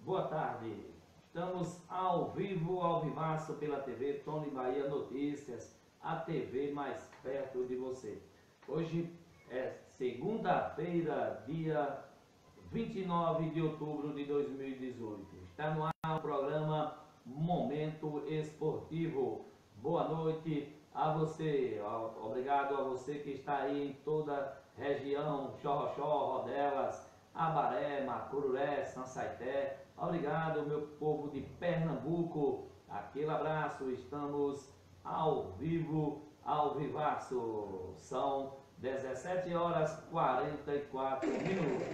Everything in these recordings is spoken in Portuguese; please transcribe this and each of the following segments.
Boa tarde. Estamos ao vivo, ao vivaço pela TV Tony Bahia Notícias, a TV mais perto de você. Hoje é segunda-feira, dia 29 de outubro de 2018. Está no ar o programa Momento Esportivo. Boa noite a você. Obrigado a você que está aí em toda a região, Xorroxó, Rodelas, Abaré, Macururé, Sansaité. Obrigado, meu povo de Pernambuco. Aquele abraço. Estamos ao vivo, ao vivaço. São 17 horas 44 minutos.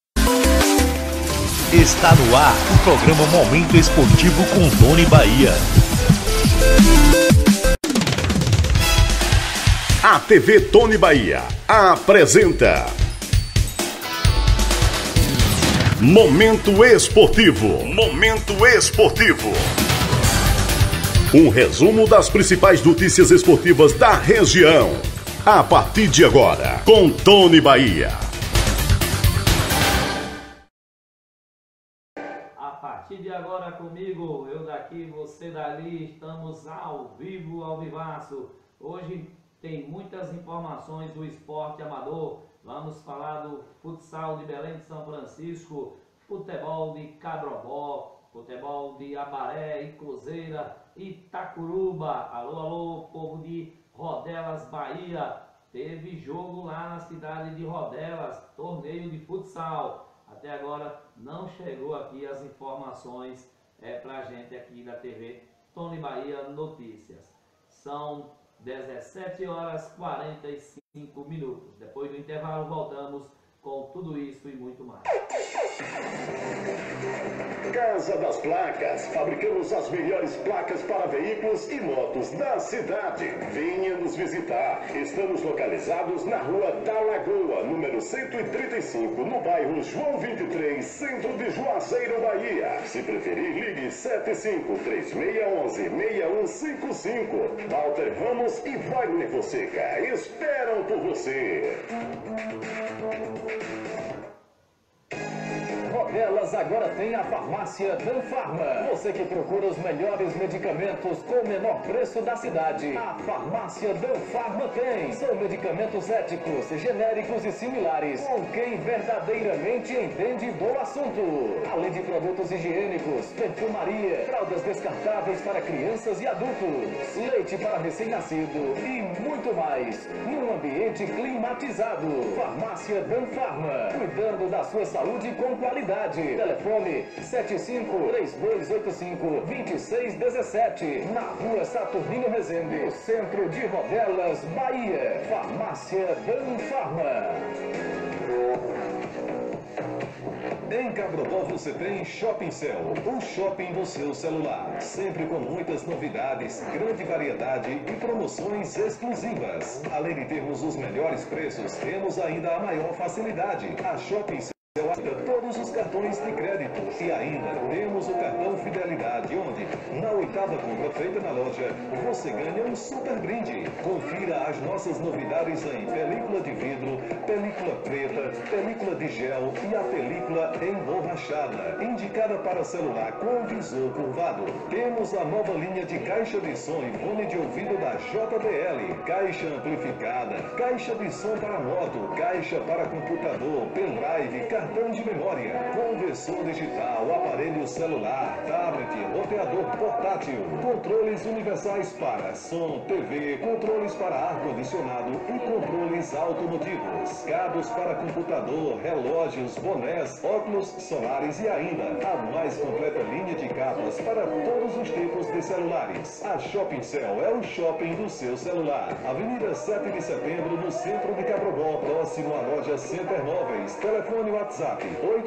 Está no ar o programa Momento Esportivo com Tony Bahia. A TV Tony Bahia apresenta Momento Esportivo. Momento Esportivo. Um resumo das principais notícias esportivas da região. A partir de agora, com Tony Bahia. A partir de agora comigo, eu daqui, você dali, estamos ao vivo, ao vivaço. Hoje tem muitas informações do esporte amador. Vamos falar do futsal de Belém de São Francisco, futebol de Cabrobó, futebol de Abaré e Cruzeira, Itacuruba. Alô, alô, povo de Rodelas, Bahia. Teve jogo lá na cidade de Rodelas, torneio de futsal. Até agora não chegou aqui as informações pra gente aqui da TV Tony Bahia Notícias. São 17 horas 45 minutos. Depois do intervalo voltamos com tudo isso e muito mais. Casa das Placas. Fabricamos as melhores placas para veículos e motos da cidade. Venha nos visitar. Estamos localizados na Rua da Lagoa, número 135, no bairro João 23, centro de Juazeiro, Bahia. Se preferir, ligue 75-3611-6155. Walter Ramos e Wagner Fonseca esperam por você. Rodelas agora tem a farmácia Danfarma. Você que procura os melhores medicamentos com o menor preço da cidade, a farmácia Danfarma tem. São medicamentos éticos, genéricos e similares, com quem verdadeiramente entende do assunto. Além de produtos higiênicos, perfumaria, fraldas descartáveis para crianças e adultos, leite para recém-nascido e muito mais. Num ambiente climatizado. Farmácia Danfarma, cuidando da sua saúde com qualidade. Telefone 75-3285-2617. Na Rua Saturnino Rezende, no centro de Rodelas, Bahia. Farmácia Danfarma. Em Cabrobó você tem Shopping Cell, o shopping do seu celular. Sempre com muitas novidades, grande variedade e promoções exclusivas. Além de termos os melhores preços, temos ainda a maior facilidade. A Shopping Cell aceita todos os cartões de crédito. E ainda temos o cartão Fidelidade, onde, na 8ª compra feita na loja, você ganha um super brinde. Confira as nossas novidades em película de vidro, película preta, película de gel e a película emborrachada, indicada para celular com visor curvado. Temos a nova linha de caixa de som e fone de ouvido da JBL, caixa amplificada, caixa de som para moto, caixa para computador, pendrive, cartão de memória, conversor digital, aparelho celular, tablet, roteador portátil, controles universais para som, TV, controles para ar-condicionado e controles automotivos, cabos para computador, relógios, bonés, óculos solares e ainda a mais completa linha de capas para todos os tipos de celulares. A Shopping Cell é o shopping do seu celular. Avenida 7 de Setembro, no centro de Cabrobó, próximo à loja Center Móveis. Telefone WhatsApp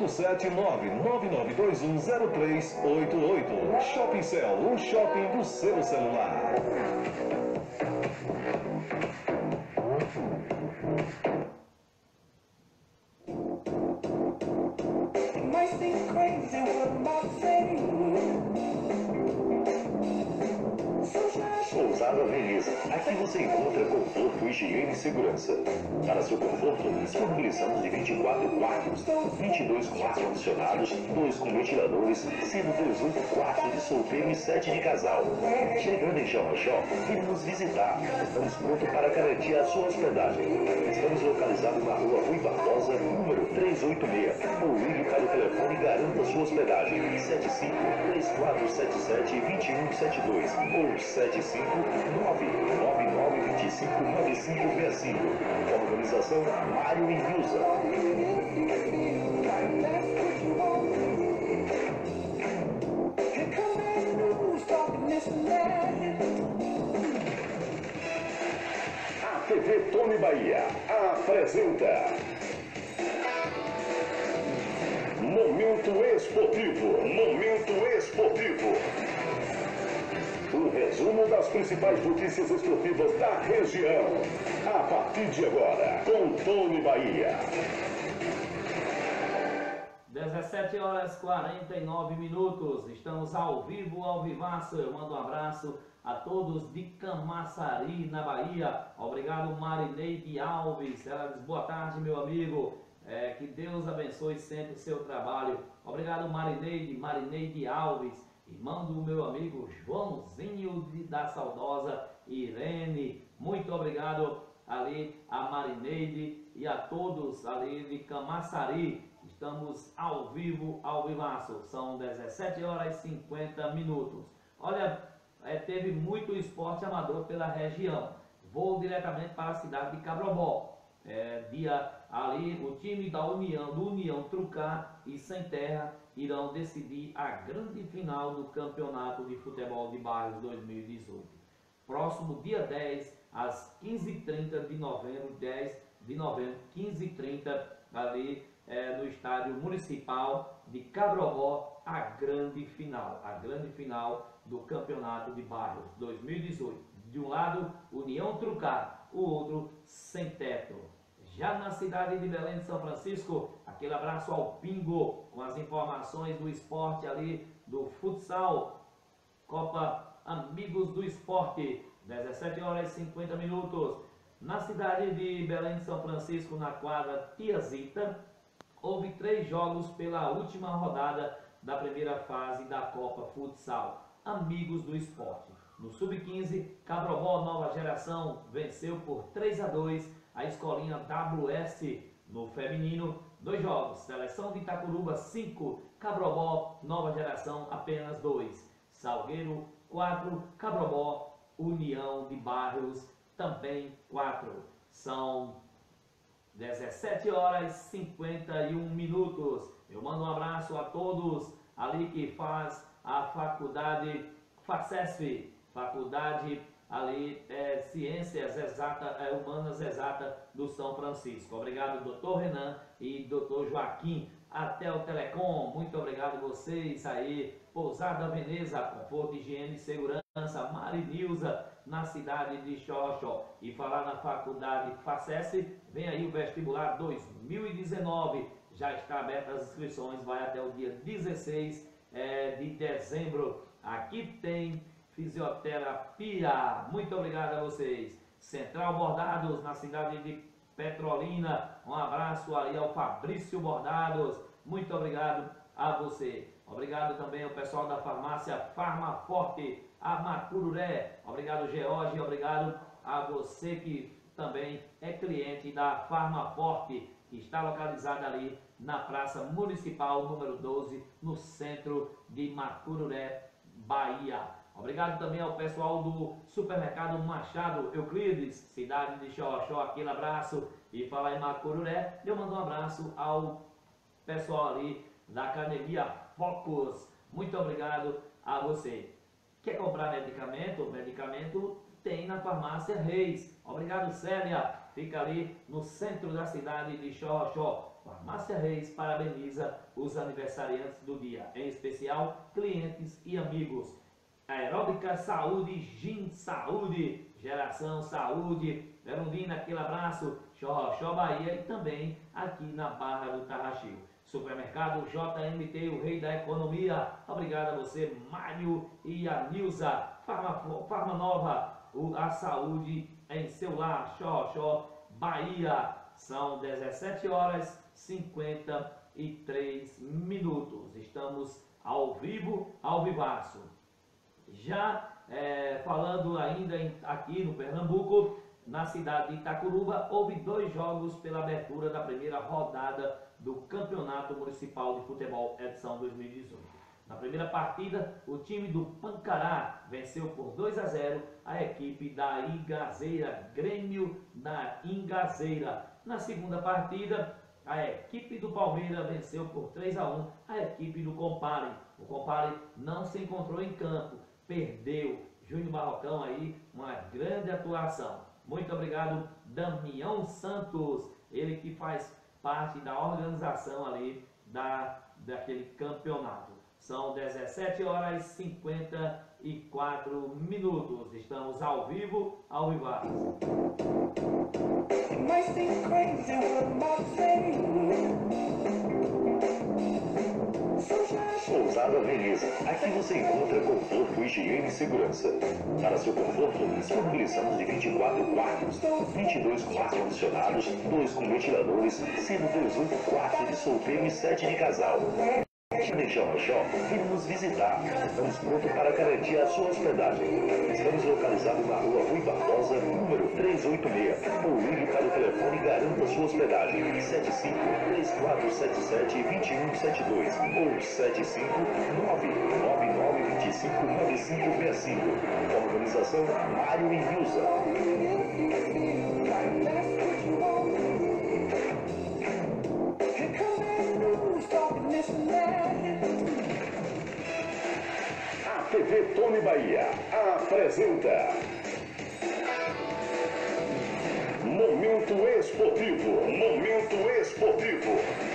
879-9921-0388. Shopping Cell, o shopping do seu celular. Pousada Veneza. Aqui você encontra conforto, higiene e segurança. Para seu conforto, disponibilizamos de 24 quartos, 22 com ar-condicionados, 2 com ventiladores, sendo 18 quartos de solteiro e 7 de casal. Chegando em Xorroxó, venha nos visitar. Estamos prontos para garantir a sua hospedagem. Estamos localizados na rua Rui Barbosa, número 386. Ou ligue para o telefone e garanta sua hospedagem. 75-3477-2172 ou 759-9925-9565. Organização Mário e Nilza. A TV Tony Bahia apresenta Momento Esportivo. Momento Esportivo. Um resumo das principais notícias esportivas da região. A partir de agora, com Tony Bahia. 17h49. Estamos ao vivo, ao vivaço. Eu mando um abraço a todos de Camaçari, na Bahia. Obrigado, Marineide Alves. Ela diz, boa tarde, meu amigo. Que Deus abençoe sempre o seu trabalho. Obrigado, Marineide Alves. Irmão do meu amigo Joãozinho da saudosa Irene. Muito obrigado ali a Marineide e a todos ali de Camaçari. Estamos ao vivo, ao vivaço. São 17h50. Olha, teve muito esporte amador pela região. Vou diretamente para a cidade de Cabrobó. Dia ali, o time da União Trucar e Sem Terra irão decidir a grande final do Campeonato de Futebol de Bairros 2018. Próximo dia 10, às 15h30 de novembro, 15h30, ali no Estádio Municipal de Cabrobó, a grande final do Campeonato de Bairros 2018. De um lado, União Trucar, o outro, Sem Teto. Já na cidade de Belém de São Francisco, aquele abraço ao Pingo, com as informações do esporte ali, do futsal, Copa Amigos do Esporte, 17h50. Na cidade de Belém de São Francisco, na quadra Tiazita, houve 3 jogos pela última rodada da primeira fase da Copa Futsal Amigos do Esporte. No Sub-15, Cabrobó Nova Geração venceu por 3-2 a escolinha WS. No feminino, 2 jogos, Seleção de Itacuruba 5, Cabrobó Nova Geração apenas 2. Salgueiro 4, Cabrobó União de Bairros também 4. São 17h51. Eu mando um abraço a todos ali que faz a faculdade FACESP, faculdade ali Ciências Humanas Exata do São Francisco. Obrigado, doutor Renan e doutor Joaquim. Até o Telecom, muito obrigado vocês aí. Pousada Veneza, conforto, higiene e segurança. Marinilza, na cidade de Xorroxó. E falar na faculdade FACESP, vem aí o vestibular 2019. Já está aberta as inscrições, vai até o dia 16 de dezembro. Aqui tem fisioterapia. Muito obrigado a vocês. Central Bordados, na cidade de Petrolina. Um abraço aí ao Fabrício Bordados. Muito obrigado a você. Obrigado também ao pessoal da farmácia Farmaforte, a Macururé. Obrigado, George. Obrigado a você que também é cliente da Farmaforte, que está localizada ali na Praça Municipal número 12, no centro de Macururé, Bahia. Obrigado também ao pessoal do Supermercado Machado Euclides, cidade de Xorroxó. Aquele abraço. E falar em Macururé, eu mando um abraço ao pessoal ali da Academia Focus. Muito obrigado a você. Quer comprar medicamento? Medicamento tem na Farmácia Reis. Obrigado, Célia. Fica ali no centro da cidade de Xorroxó. Farmácia Reis parabeniza os aniversariantes do dia, em especial clientes e amigos. Aeróbica Saúde, Gin Saúde, Geração Saúde, Verondina, aquele abraço, Xorroxó, Bahia e também aqui na Barra do Tarraxil. Supermercado JMT, o rei da economia. Obrigado a você, Mário e a Nilza. Farma Nova, a saúde em seu lar. Xó, Bahia. São 17 horas 53 minutos. Estamos ao vivo, ao vivaço. Já falando ainda aqui no Pernambuco, na cidade de Itacuruba, houve 2 jogos pela abertura da primeira rodada do Campeonato Municipal de Futebol edição 2018. Na primeira partida, o time do Pancará venceu por 2-0 a equipe da Ingazeira, Grêmio da Ingazeira. Na segunda partida, a equipe do Palmeiras venceu por 3-1 a equipe do Compare. O Compare não se encontrou em campo, perdeu. Júnior Marrocão aí, uma grande atuação. Muito obrigado, Damião Santos, ele que faz parte da organização ali daquele campeonato. São 17 horas 54 minutos. Estamos ao vivo, ao vivaço. Pousada Veneza. Aqui você encontra conforto, higiene e segurança. Para seu conforto, disponibilizamos de 24 quartos, 22 com ar-condicionados, 2 com ventiladores, sendo 18 quartos de solteiro e 7 de casal. Deixamos Shopping, venha nos visitar. Estamos prontos para garantir a sua hospedagem. Estamos localizados na rua Rui Barbosa, número 386. Ou ligue para o telefone e garanta sua hospedagem. 75-3477-2172 ou 75999259565. Organização Mário e Nilza. A TV Tony Bahia apresenta Momento Esportivo. Momento Esportivo.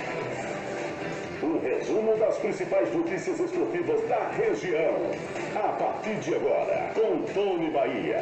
O resumo das principais notícias esportivas da região. A partir de agora, com Tony Bahia.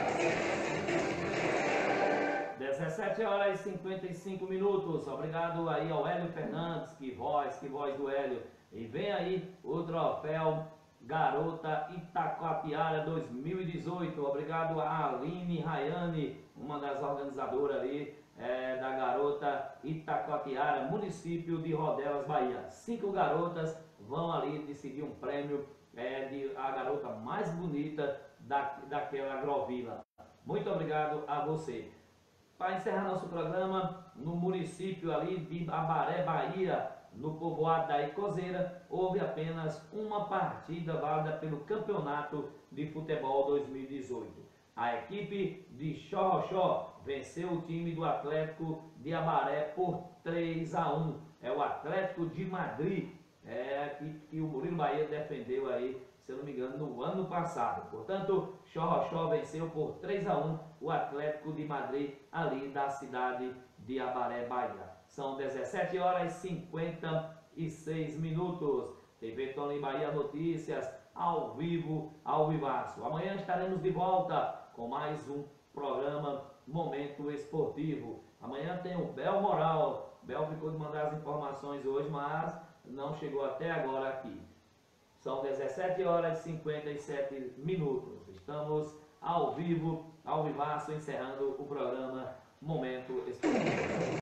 17 horas e 55 minutos. Obrigado aí ao Hélio Fernandes, que voz do Hélio. E vem aí o troféu Garota Itacoatiara 2018. Obrigado a Aline Rayane, uma das organizadoras ali da Garota Itacoatiara, município de Rodelas, Bahia. 5 garotas vão ali decidir um prêmio de a garota mais bonita daquela agrovila. Muito obrigado a você. Para encerrar nosso programa, no município ali de Abaré, Bahia, no povoado da Icozeira, houve apenas uma partida válida pelo Campeonato de Futebol 2018. A equipe de Xó venceu o time do Atlético de Abaré por 3-1. É o Atlético de Madrid, que o Murilo Bahia defendeu aí, se eu não me engano, no ano passado. Portanto, Xó venceu por 3-1 o Atlético de Madrid, ali da cidade de Abaré, Bahia. São 17 horas e 56 minutos. TV Tony Bahia Notícias, ao vivo, ao vivaço. Amanhã estaremos de volta com mais um programa Momento Esportivo. Amanhã tem o Bel Moral. Bel ficou de mandar as informações hoje, mas não chegou até agora aqui. São 17 horas e 57 minutos. Estamos ao vivo, ao vivaço, encerrando o programa Momento Esportivo.